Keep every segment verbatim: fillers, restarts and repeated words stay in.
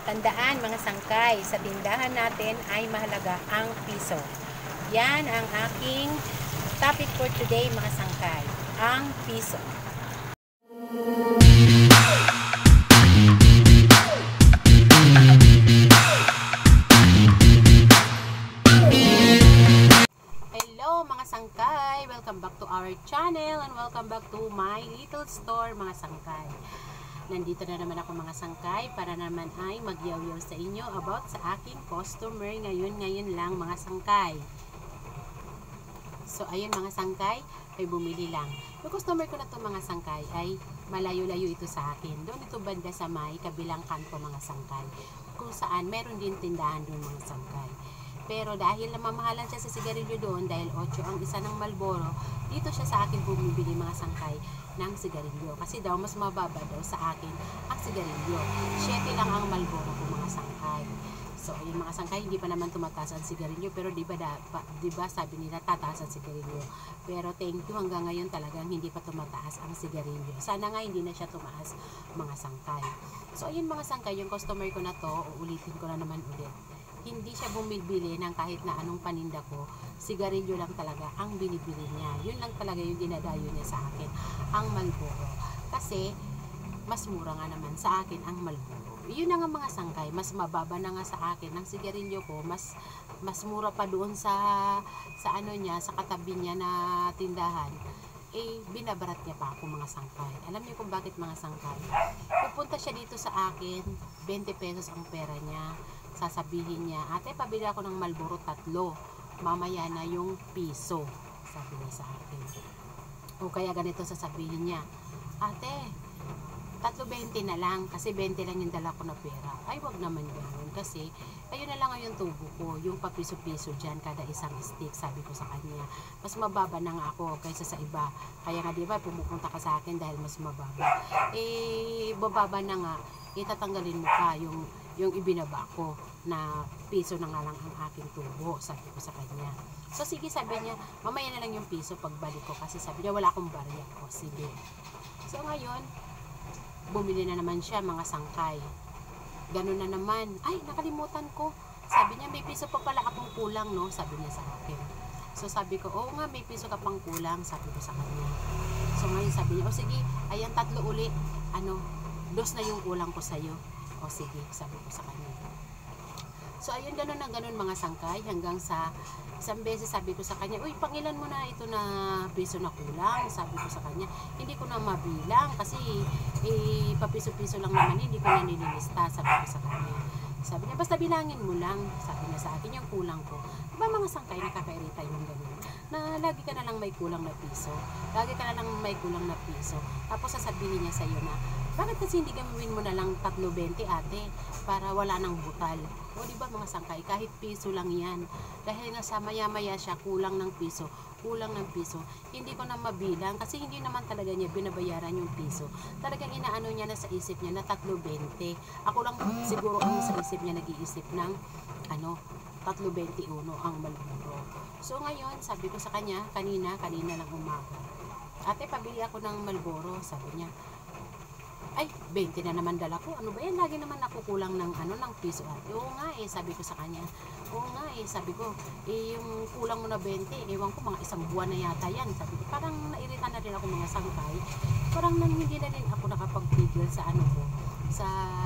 Tandaan mga sangkay, sa tindahan natin ay mahalaga ang piso. Yan ang aking topic for today mga sangkay, ang piso. Hello mga sangkay! Welcome back to our channel and welcome back to my little store mga sangkay. Nandito na naman ako mga sangkay para naman ay magyaw-yaw sa inyo about sa aking customer ngayon ngayon lang mga sangkay. So ayun mga sangkay, ay bumili lang. Yung customer ko na to mga sangkay ay malayo-layo ito sa akin. Doon ito banda sa may kabilang kanto mga sangkay. Kung saan meron din tindahan doon mga sangkay. Pero dahil namamahalan siya sa sigarilyo doon, dahil eight ang isa ng Marlboro, dito siya sa akin bumibili mga sangkay ng sigarilyo. Kasi daw mas mababa daw sa akin ang sigarilyo. seven lang ang Marlboro ko mga sangkay. So ayun mga sangkay, hindi pa naman tumataas ang sigarilyo. Pero di ba, da, pa, di ba sabi nila tataas ang sigarilyo. Pero thank you, hanggang ngayon talagang hindi pa tumataas ang sigarilyo. Sana nga hindi na siya tumaas mga sangkay. So ayun mga sangkay, yung customer ko na to, uulitin ko na naman ulit. Hindi siya bumibili ng kahit na anong paninda ko, sigarilyo lang talaga ang binibili niya. Yun lang talaga yung dinadayo niya sa akin, ang Marlboro. Kasi mas mura nga naman sa akin ang Marlboro. Yun na nga mga sangkay, mas mababa na nga sa akin ang sigarilyo ko, mas mas mura pa doon sa sa ano niya, sa katabi niya na tindahan. Eh binabarat niya pa ako mga sangkay. Alam niyo kung bakit mga sangkay? Pupunta siya dito sa akin, twenty pesos ang pera niya. Sasabihin niya, ate pabili ako ng Marlboro tatlo, mamaya na yung piso, sabi niya sa akin. O kaya ganito sasabihin niya, ate tatlo twenty na lang, kasi twenty lang yung dala ko na pera. Ay wag naman ganoon, kasi ayun na lang yung tubo ko, yung papiso-piso dyan kada isang stick, sabi ko sa kanya. Mas mababa na nga ako kaysa sa iba, kaya nga diba pumupunta ka sa akin dahil mas mababa. Eh bababa na nga, itatanggalin mo pa yung yung ibinaba ko na piso na nga lang ang aking tubo, sabi ko sa kanya. So sige, sabi niya, mamaya na lang yung piso pagbalik ko, kasi sabi niya wala akong barya. O sige. So ngayon, bumili na naman siya mga sangkay. Ganun na naman, ay nakalimutan ko, sabi niya may piso pa pala akong kulang, no, sabi niya sa akin. So sabi ko, oo nga may piso ka pang kulang, sabi ko sa kanya. So ngayon sabi niya, o sige, ayan tatlo uli, ano, dos na yung kulang ko sa'yo. O sige, sabi ko sa kanya. So ayun, ganun na ganun mga sangkay, hanggang sa isang beses sabi ko sa kanya, uy pangilan mo na ito na piso na kulang, sabi ko sa kanya. Hindi ko na mabilang kasi eh, papiso-piso lang naman, hindi ko na nililista, sabi ko sa kanya. Sabi niya, basta bilangin mo lang, sabi niya sa akin yung kulang ko. Diba mga sangkay, nakakairita yung ganun, na lagi ka na lang may kulang na piso, lagi ka na lang may kulang na piso, tapos sasabihin niya sa'yo na, bakit kasi hindi gawin mo na lang tatlo twenty ate, para wala nang butal. O diba mga sangkay, kahit piso lang yan, dahil nga sa maya-maya siya, kulang ng piso, kulang ng piso, hindi ko na mabilang, kasi hindi naman talaga niya binabayaran yung piso. Talagang inaano niya na sa isip niya na tatlo twenty. Ako lang siguro ang sa isip niya nag-iisip ng ano, tatlo twenty-one ang Marlboro. So ngayon, sabi ko sa kanya, kanina, kanina lang umaga, ate pabili ako ng Marlboro, sabi niya. Ay, twenty na naman dala ko. Ano ba yan? Lagi naman ako kulang ng ano, ng piso ate. Oo nga eh, sabi ko sa kanya. Oo nga eh, sabi ko, eh yung kulang mo na twenty, ewan ko mga isang buwan na yata yan. Sabi ko, parang nairita na rin ako mga sangkay. Parang nang hindi na rin ako nakapag-figure sa ano ko, sa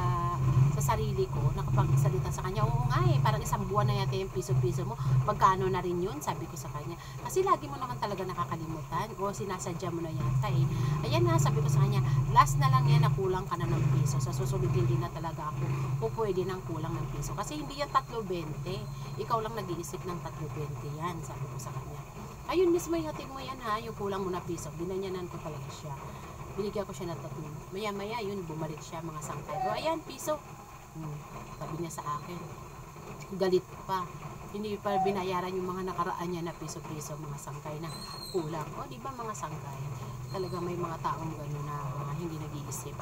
sa sarili ko, nakapagsalita sa kanya. Oo nga eh, parang isang buwan na yata yung piso-piso mo, magkano na rin yun, sabi ko sa kanya. Kasi lagi mo naman talaga nakakalimutan o sinasadya mo na yata eh. Ayan na, sabi ko sa kanya, last na lang yan na kulang ka na ng piso. Sa susunod hindi na talaga ako o pwede ng kulang ng piso. Kasi hindi yan tatlo twenty, ikaw lang nag-iisip ng tatlo twenty yan, sabi ko sa kanya. Ayun mismo, ihatid mo yan ha, yung kulang mo na piso. Binanyanan ko talaga siya. Binigyan ko siya ng tatlo. Maya-maya yun, bumalik siya mga sangkay. O ayan, piso. Hmm, sabi niya sa akin. Galit pa. Hindi pa binayaran yung mga nakaraan niya na piso-piso mga sangkay na kulang. O di ba mga sangkay? Talaga may mga taong gano'n na mga hindi nag-iisip.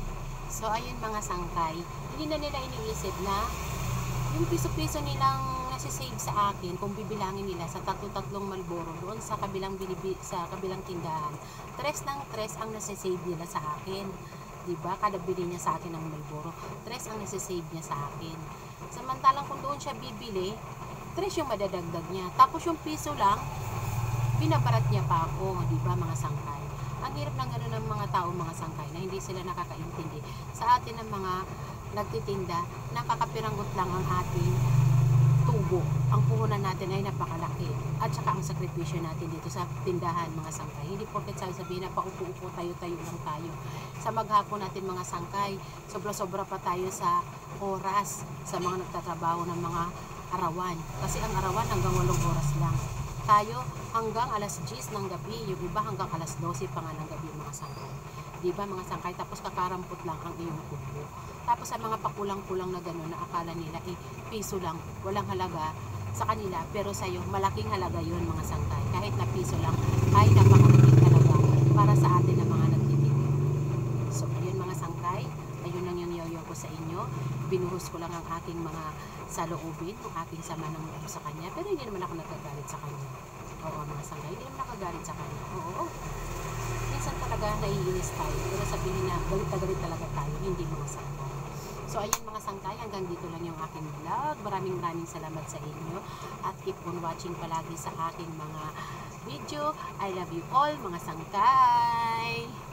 So ayun mga sangkay, hindi na nila iniisip na yung piso-piso nilang nasisave sa akin, kung bibilangin nila sa tatlo-tatlong Marlboro doon sa kabilang binibi, sa kabilang tindahan, tres ng tres ang nasisave nila sa akin. Diba? Kada bili niya sa akin ng Marlboro, tres ang nasisave niya sa akin. Samantalang kung doon siya bibili, tres yung madadagdag niya. Tapos yung piso lang, binabarat niya pa ako, diba mga sangkay? Ang hirap ng gano'n ng mga tao, mga sangkay, na hindi sila nakakaintindi. Sa atin ng mga nagtitinda, nakakapiranggot lang ang ating tubo. Ang puhunan natin ay napakalaki. At saka ang sakripisyo natin dito sa tindahan, mga sangkay. Hindi porket sabi sabihin na paupo-upo, tayo-tayo lang tayo. Sa maghapon natin, mga sangkay, sobra-sobra pa tayo sa oras sa mga nagtatrabaho ng mga arawan. Kasi ang arawan hanggang walong oras lang. Tayo hanggang alas diyes ng gabi, yung iba hanggang alas dose pa nga ng gabi, mga sangkay. Diba mga sangkay? Tapos kakarampot lang ang iyong kubo. Tapos sa mga pakulang-kulang na gano'n na akala nila eh, piso lang, walang halaga sa kanila, pero sa'yo malaking halaga yun, mga sangkay. Kahit na piso lang ay napakalaking halaga para sa atin na mga nagtitinda. So ayun mga sangkay, ayun lang yung yoyo ko sa inyo. Binuhos ko lang ang aking mga saloobin, ang aking sama ng loob sa kanya, pero hindi naman ako nagagalit sa kanya. Oo mga sangkay, hindi naman nakagalit sa kanya. Oo, oo. Minsan talaga naiinis tayo, pero sabihin na galit na galit talaga tayo, hindi mga sangkay. So ayan mga sangkay, hanggang dito lang yung aking vlog. Maraming maraming salamat sa inyo at keep on watching palagi sa aking mga video. I love you all mga sangkay.